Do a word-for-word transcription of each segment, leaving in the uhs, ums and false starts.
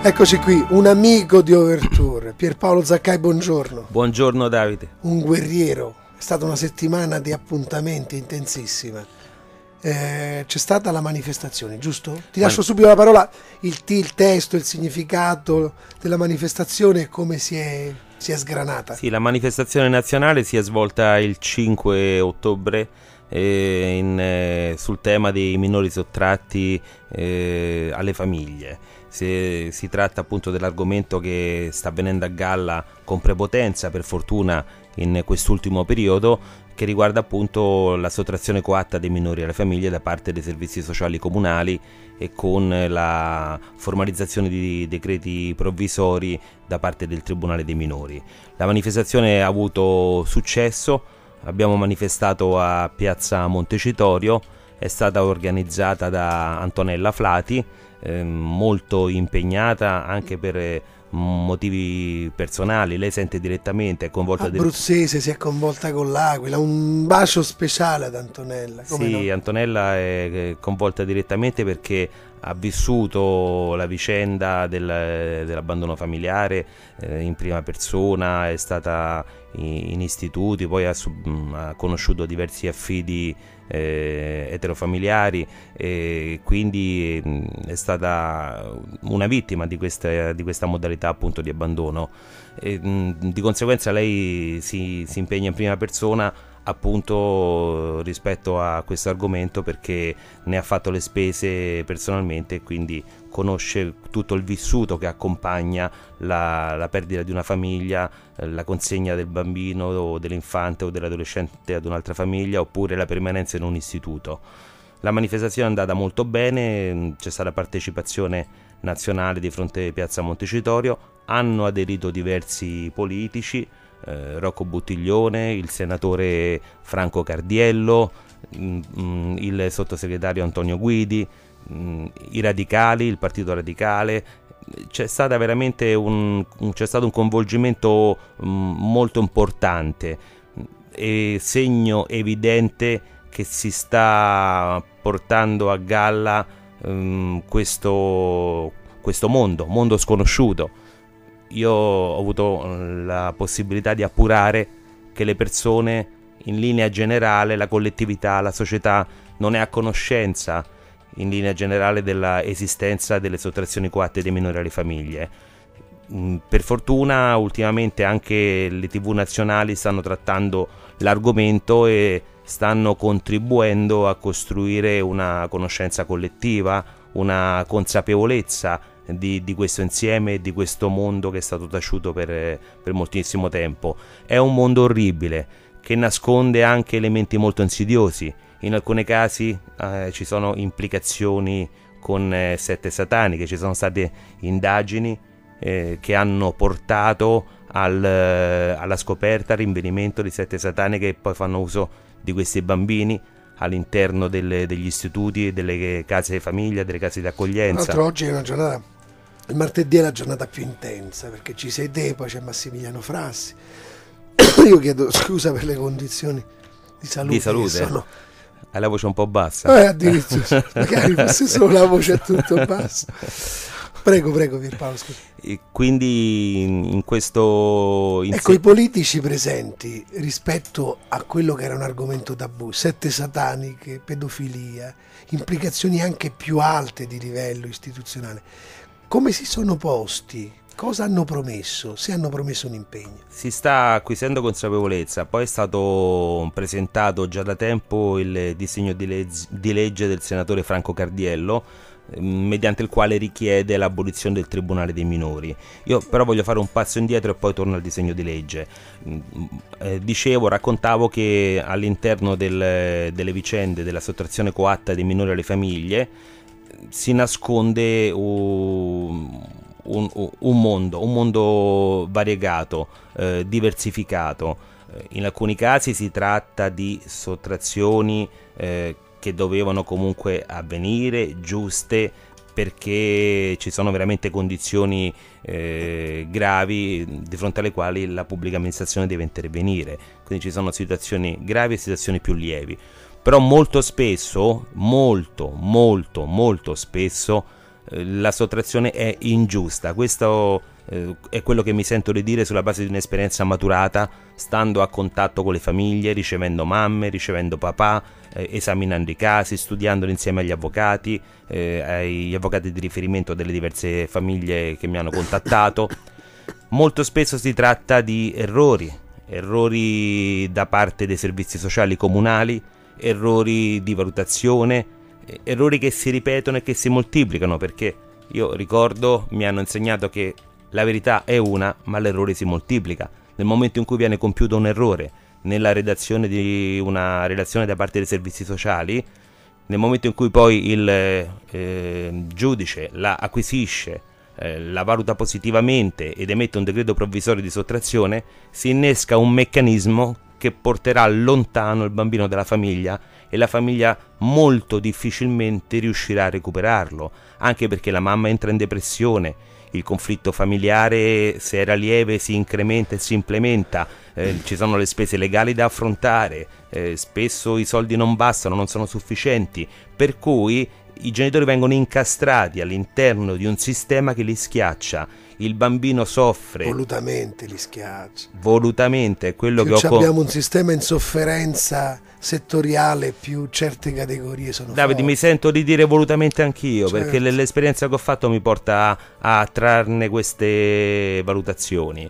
Eccoci qui, un amico di Overture, Pierpaolo Zaccai, buongiorno. Buongiorno Davide. Un guerriero, è stata una settimana di appuntamenti intensissima. Eh, c'è stata la manifestazione, giusto? Ti lascio Man- subito la parola, il, t- il testo, il significato della manifestazione e come si è, si è sgranata. Sì, la manifestazione nazionale si è svolta il cinque ottobre eh, in, eh, sul tema dei minori sottratti eh, alle famiglie. Si, si tratta appunto dell'argomento che sta avvenendo a galla con prepotenza, per fortuna, in quest'ultimo periodo, che riguarda appunto la sottrazione coatta dei minori alle famiglie da parte dei servizi sociali comunali e con la formalizzazione di decreti provvisori da parte del Tribunale dei minori. La manifestazione ha avuto successo, abbiamo manifestato a Piazza Montecitorio, è stata organizzata da Antonella Flati, eh, molto impegnata anche per eh, motivi personali. Lei sente direttamente, è coinvolta abruzzese, dire... si è coinvolta con l'Aquila, un bacio speciale ad Antonella. Come sì, no? Antonella è coinvolta direttamente perché ha vissuto la vicenda del, dell'abbandono familiare eh, in prima persona, è stata in, in istituti, poi ha, sub, ha conosciuto diversi affidi eh, eterofamiliari e quindi mh, è stata una vittima di questa, di questa modalità appunto di abbandono. E, mh, di conseguenza lei si, si impegna in prima persona appunto rispetto a questo argomento perché ne ha fatto le spese personalmente e quindi conosce tutto il vissuto che accompagna la, la perdita di una famiglia, la consegna del bambino o dell'infante o dell'adolescente ad un'altra famiglia oppure la permanenza in un istituto. La manifestazione è andata molto bene, c'è stata partecipazione nazionale di fronte a Piazza Montecitorio, hanno aderito diversi politici, Eh, Rocco Buttiglione, il senatore Franco Cardiello, mh, mh, il sottosegretario Antonio Guidi, mh, i radicali, il partito radicale. C'è stata veramente un, c'è stato un coinvolgimento mh, molto importante e segno evidente che si sta portando a galla mh, questo, questo mondo, mondo sconosciuto. Io ho avuto la possibilità di appurare che le persone, in linea generale, la collettività, la società, non è a conoscenza, in linea generale, della esistenza delle sottrazioni coatte dei minori alle famiglie. Per fortuna, ultimamente anche le tivù nazionali stanno trattando l'argomento e stanno contribuendo a costruire una conoscenza collettiva, una consapevolezza Di, di questo insieme e di questo mondo che è stato taciuto per, per moltissimo tempo. È un mondo orribile che nasconde anche elementi molto insidiosi. In alcuni casi eh, ci sono implicazioni con eh, sette sataniche, ci sono state indagini eh, che hanno portato al, eh, alla scoperta, al rinvenimento di sette sataniche che poi fanno uso di questi bambini all'interno delle, degli istituti, delle case di famiglia, delle case di accoglienza. Tra l'altro oggi è una giornata, il martedì è la giornata più intensa perché ci sei te, poi c'è Massimiliano Frassi. Io chiedo scusa per le condizioni di salute. Di salute? Sono... Hai la voce un po' bassa. Eh, addirittura, magari fosse solo la voce tutto bassa. Prego, prego Pierpaolo, scusa. E quindi in questo... In ecco, se... i politici presenti rispetto a quello che era un argomento tabù, sette sataniche, pedofilia, implicazioni anche più alte di livello istituzionale, come si sono posti? Cosa hanno promesso? Se hanno promesso un impegno. Si sta acquisendo consapevolezza, poi è stato presentato già da tempo il disegno di legge, di legge del senatore Franco Cardiello, mediante il quale richiede l'abolizione del Tribunale dei minori. Io però voglio fare un passo indietro e poi torno al disegno di legge. Eh, dicevo, raccontavo che all'interno del, delle vicende della sottrazione coatta dei minori alle famiglie si nasconde un, un, un mondo, un mondo variegato, eh, diversificato. In alcuni casi si tratta di sottrazioni eh, che dovevano comunque avvenire, giuste, perché ci sono veramente condizioni eh, gravi di fronte alle quali la pubblica amministrazione deve intervenire. Quindi ci sono situazioni gravi e situazioni più lievi. Però molto spesso, molto, molto, molto spesso eh, la sottrazione è ingiusta. Questo eh, è quello che mi sento di dire sulla base di un'esperienza maturata, stando a contatto con le famiglie, ricevendo mamme, ricevendo papà, eh, esaminando i casi, studiandoli insieme agli avvocati, eh, agli avvocati di riferimento delle diverse famiglie che mi hanno contattato. Molto spesso si tratta di errori, errori da parte dei servizi sociali comunali, errori di valutazione, errori che si ripetono e che si moltiplicano, perché io ricordo, mi hanno insegnato che la verità è una, ma l'errore si moltiplica. Nel momento in cui viene compiuto un errore nella redazione di una relazione da parte dei servizi sociali, nel momento in cui poi il eh, giudice la acquisisce, eh, la valuta positivamente ed emette un decreto provvisorio di sottrazione, si innesca un meccanismo che porterà lontano il bambino dalla famiglia, e la famiglia molto difficilmente riuscirà a recuperarlo, anche perché la mamma entra in depressione, il conflitto familiare, se era lieve, si incrementa e si implementa, eh, ci sono le spese legali da affrontare, eh, spesso i soldi non bastano, non sono sufficienti, per cui i genitori vengono incastrati all'interno di un sistema che li schiaccia. Il bambino soffre volutamente, li schiaccia volutamente, è quello più che ho abbiamo con... un sistema in sofferenza settoriale, più certe categorie sono Davide, forti. Mi sento di dire volutamente anch'io, certo, perché l'esperienza che ho fatto mi porta a, a trarne queste valutazioni.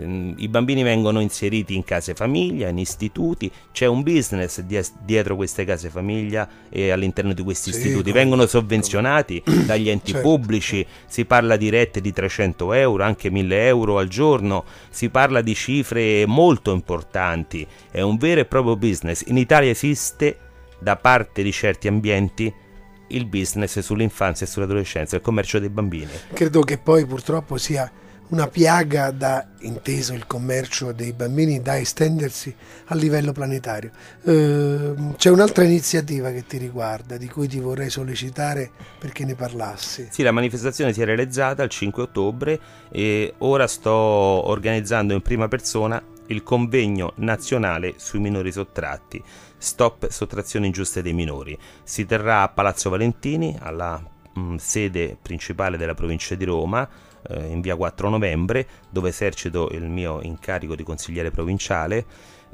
I bambini vengono inseriti in case famiglia, in istituti, c'è un business dietro queste case famiglia e all'interno di questi sì, istituti come, vengono sovvenzionati come... dagli enti certo. pubblici, si parla di rette di trecento euro, anche mille euro al giorno, si parla di cifre molto importanti, è un vero e proprio business. In Italia esiste da parte di certi ambienti il business sull'infanzia e sull'adolescenza, il commercio dei bambini. Credo che poi purtroppo sia una piaga, da inteso il commercio dei bambini, da estendersi a livello planetario. Eh, c'è un'altra iniziativa che ti riguarda, di cui ti vorrei sollecitare perché ne parlassi. Sì, la manifestazione si è realizzata il cinque ottobre e ora sto organizzando in prima persona il convegno nazionale sui minori sottratti, Stop sottrazioni ingiuste dei minori. Si terrà a Palazzo Valentini, alla mh, sede principale della provincia di Roma, eh, in via quattro novembre, dove esercito il mio incarico di consigliere provinciale.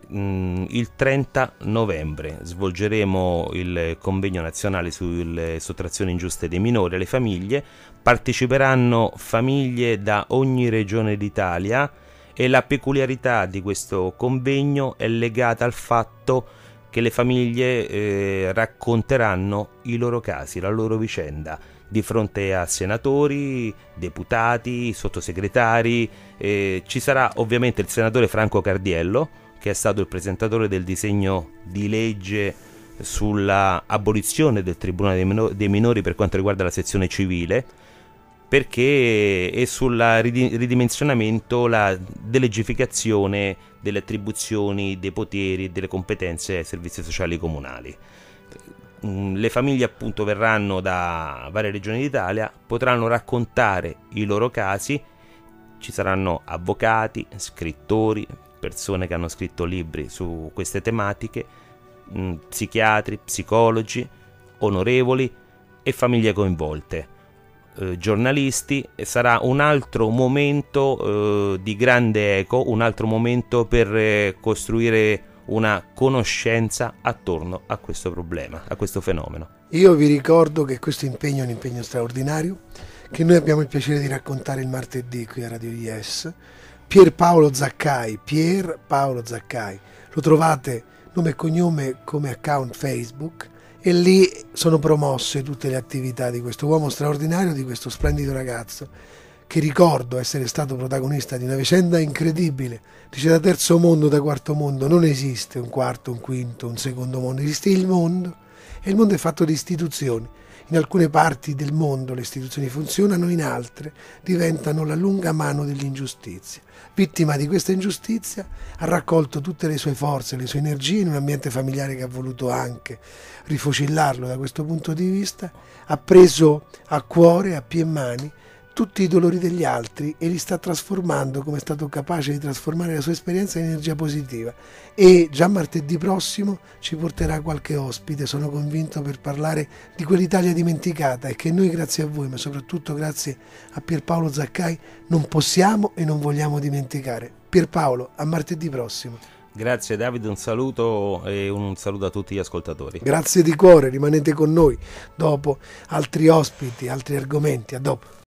Mh, il trenta novembre svolgeremo il convegno nazionale sulle sottrazioni ingiuste dei minori alle famiglie. Parteciperanno famiglie da ogni regione d'Italia, e la peculiarità di questo convegno è legata al fatto che le famiglie eh, racconteranno i loro casi, la loro vicenda, di fronte a senatori, deputati, sottosegretari. Eh, ci sarà ovviamente il senatore Franco Cardiello, che è stato il presentatore del disegno di legge sulla abolizione del Tribunale dei, minori, dei minori per quanto riguarda la sezione civile, perché è sul ridimensionamento, la delegificazione delle attribuzioni, dei poteri e delle competenze ai servizi sociali comunali. Le famiglie appunto verranno da varie regioni d'Italia, potranno raccontare i loro casi, ci saranno avvocati, scrittori, persone che hanno scritto libri su queste tematiche, psichiatri, psicologi, onorevoli e famiglie coinvolte. Eh, giornalisti. Sarà un altro momento eh, di grande eco, un altro momento per eh, costruire una conoscenza attorno a questo problema, a questo fenomeno. Io vi ricordo che questo impegno è un impegno straordinario, che noi abbiamo il piacere di raccontare il martedì qui a Radio Yes. Pierpaolo Zaccai, Pierpaolo Zaccai, lo trovate nome e cognome come account Facebook, e lì sono promosse tutte le attività di questo uomo straordinario, di questo splendido ragazzo, che ricordo essere stato protagonista di una vicenda incredibile. Dice da terzo mondo, da quarto mondo, non esiste un quarto, un quinto, un secondo mondo, esiste il mondo, e il mondo è fatto di istituzioni. In alcune parti del mondo le istituzioni funzionano, in altre diventano la lunga mano dell'ingiustizia. Vittima di questa ingiustizia, ha raccolto tutte le sue forze, le sue energie in un ambiente familiare che ha voluto anche rifocillarlo da questo punto di vista, ha preso a cuore, a piè e mani, tutti i dolori degli altri e li sta trasformando, come è stato capace di trasformare la sua esperienza, in energia positiva. E già martedì prossimo ci porterà qualche ospite, sono convinto, per parlare di quell'Italia dimenticata e che noi, grazie a voi, ma soprattutto grazie a Pierpaolo Zaccai, non possiamo e non vogliamo dimenticare. Pierpaolo, a martedì prossimo. Grazie Davide, un saluto e un saluto a tutti gli ascoltatori. Grazie di cuore, rimanete con noi dopo altri ospiti, altri argomenti. A dopo.